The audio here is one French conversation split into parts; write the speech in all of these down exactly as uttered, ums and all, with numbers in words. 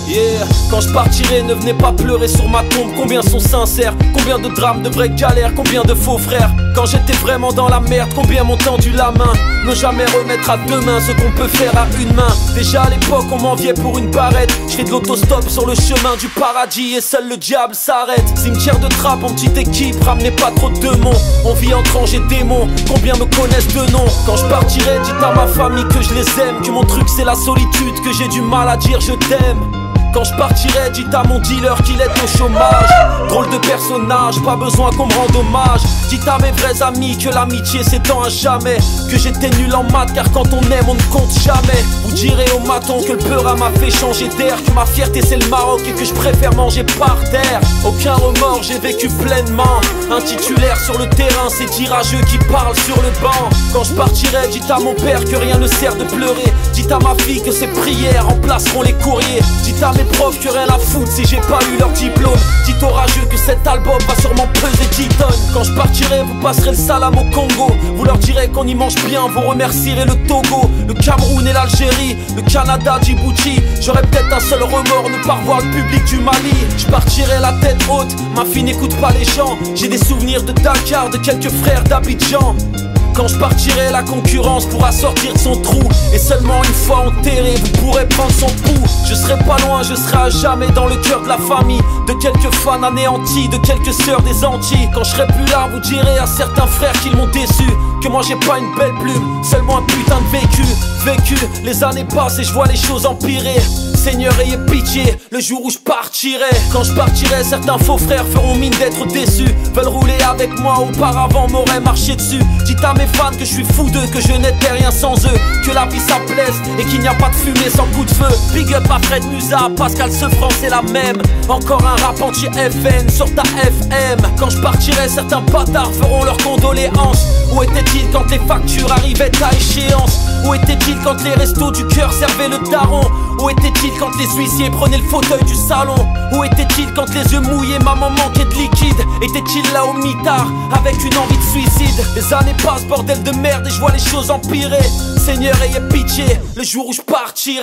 Yeah, quand je partirai, ne venez pas pleurer sur ma tombe. Combien sont sincères, combien de drames, de vraies galères, combien de faux frères. Quand j'étais vraiment dans la merde, combien m'ont tendu la main. Ne jamais remettre à deux mains ce qu'on peut faire à une main. Déjà à l'époque on m'enviait pour une barrette. Je fais de l'autostop sur le chemin du paradis et seul le diable s'arrête. Cimetière de trappe en petite équipe, ramenez pas trop de démons. On vit entre anges et démons, combien me connaissent de nom. Quand je partirai, dites à ma famille que je les aime, que mon truc c'est la solitude, que j'ai du mal à dire je t'aime. Quand je partirai, dites à mon dealer qu'il est au chômage. Drôle de personnage, pas besoin qu'on me rende hommage. Dites à mes vrais amis que l'amitié s'étend à jamais, que j'étais nul en maths car quand on aime on ne compte jamais. Vous direz au maton que le peur m'a fait changer d'air, que ma fierté c'est le Maroc et que je préfère manger par terre. Aucun remords, j'ai vécu pleinement. Un titulaire sur le terrain, c'est tirageux qui parle sur le banc. Quand je partirai, dites à mon père que rien ne sert de pleurer. Dites à ma fille que ses prières remplaceront les courriers. Dites à mes profs que rien à foutre si j'ai pas eu leur diplôme. Dites aux rageux que cet album va sûrement peser dix tonnes. Quand je partirai, vous passerez le salam au Congo. Vous leur direz qu'on y mange bien, vous remercierez le Togo, le Cameroun et l'Algérie, le Canada, Djibouti. J'aurais peut-être un seul remords, ne pas revoir le public du Mali. Je partirai la tête haute, ma fille n'écoute pas les gens. J'ai des souvenirs de Dakar, de quelques frères d'Abidjan. Quand je partirai, la concurrence pourra sortir de son trou. Et seulement une fois enterré, vous pourrez prendre son pouls. Je serai pas loin, je serai à jamais dans le cœur de la famille, de quelques fans anéantis, de quelques sœurs des Antilles. Quand je serai plus là, vous direz à certains frères qu'ils m'ont déçu, que moi j'ai pas une belle plume, seulement un putain de vécu. Vécu, les années passent et je vois les choses empirer. Seigneur, ayez pitié, le jour où je partirai. Quand je partirai, certains faux frères feront mine d'être déçus, veulent rouler avec moi, auparavant m'auraient marché dessus. Dites à mes fans que je suis fou d'eux, que je n'étais rien sans eux, que la vie ça blesse et qu'il n'y a pas de fumée sans coup de feu. Big up à Fred Musa, Pascal Sefranc c'est la même. Encore un rap anti-F N sur ta F M. Quand je partirai, certains bâtards feront leurs condoléances. Où était-il quand les factures arrivaient à échéance? Où était-il quand les restos du cœur servaient le daron? Où était-il quand les huissiers prenaient le fauteuil du salon? Où était-il quand les yeux mouillés, maman manquait de liquide? Était-il là au mitard avec une envie de suicide? Les années passent, bordel de merde, et je vois les choses empirer. Seigneur, ayez pitié, le jour où je partirai.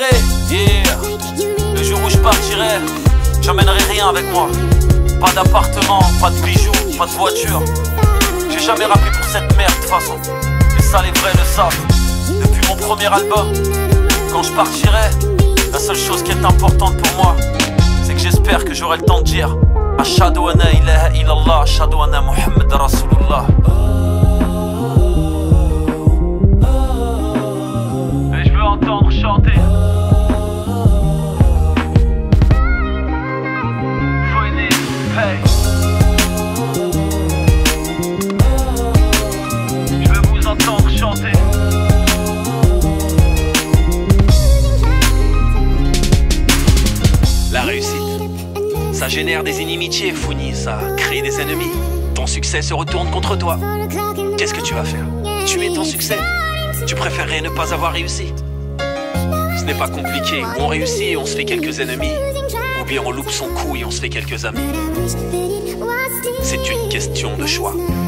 Yeah, le jour où je partirai, j'emmènerai rien avec moi. Pas d'appartement, pas de bijoux, pas de voiture. J'ai jamais rappé pour cette merde de toute façon. Et ça les vrais le savent. Depuis mon premier album, quand je partirai, la seule chose qui est importante pour moi, c'est que j'espère que j'aurai le temps de dire Ashhadu an la ilaha illallah, Ashhadu anna Muhammad Rasulullah. Et je veux entendre chanter Fouini, hey. Je veux vous entendre chanter. La réussite, ça génère des inimitiés, Fouini, ça crée des ennemis. Ton succès se retourne contre toi. Qu'est-ce que tu vas faire? Tuer ton succès? Tu préférerais ne pas avoir réussi? Ce n'est pas compliqué, ou on réussit et on se fait quelques ennemis, ou bien on loupe son coup et on se fait quelques amis. C'est une question de choix.